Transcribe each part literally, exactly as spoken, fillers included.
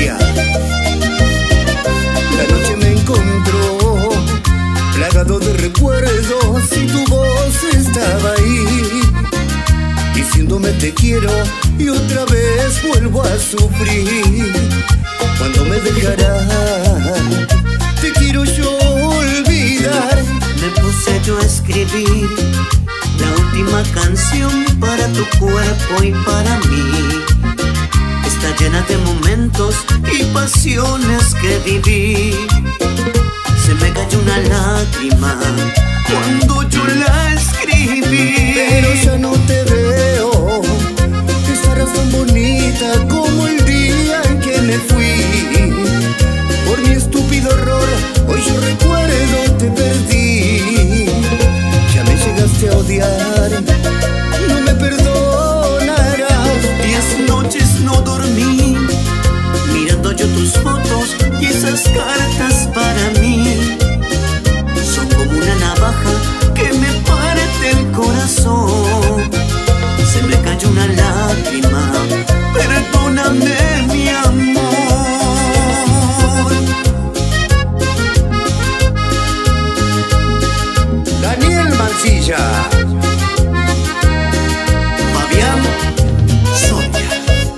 María. La noche me encontró plagado de recuerdos y tu voz estaba ahí, diciéndome te quiero y otra vez vuelvo a sufrir. Cuando me dejarás, te quiero yo olvidar. Me puse yo a escribir la última canción para tu cuerpo y para mí. Está llena de momentos y pasiones que viví. Se me cayó una lágrima cuando yo la escribí. Pero ya no te veo, estarás tan bonita como el día en que me fui. Por mi estúpido error, hoy yo recuerdo te perdí. Ya me llegaste a odiar, no me perdonarás. Diez noches no dormí, mirando yo tus fotos y esas cartas para mí. Son como una navaja que me parte el corazón. Se me cayó una lágrima, perdóname mi amor. Daniel Mancilla, Fabián Sonia.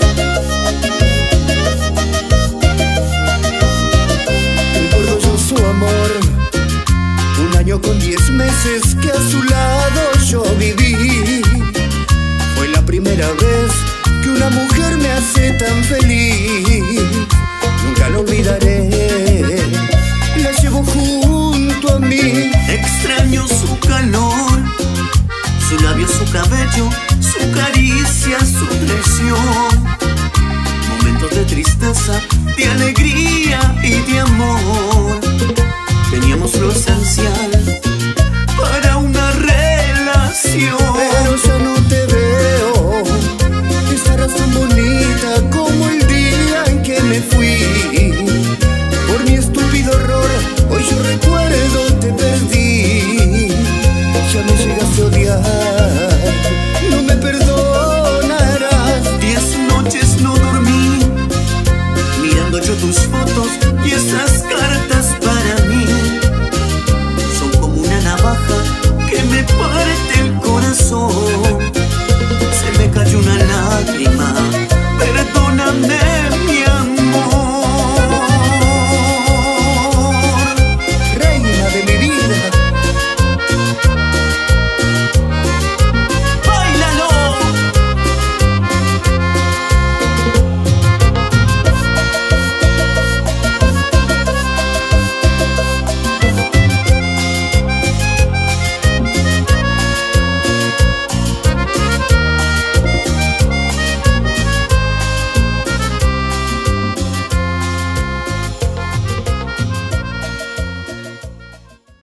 recuerdo yo su amor, un año con diez meses que a su lado yo viví. Fue la primera vez que una mujer me hace tan feliz. Nunca lo olvidaré, la llevo junto a mí. Extraño su calor, su labio, su cabello, su caricia, su traición. Momentos de tristeza, de alegría y de amor.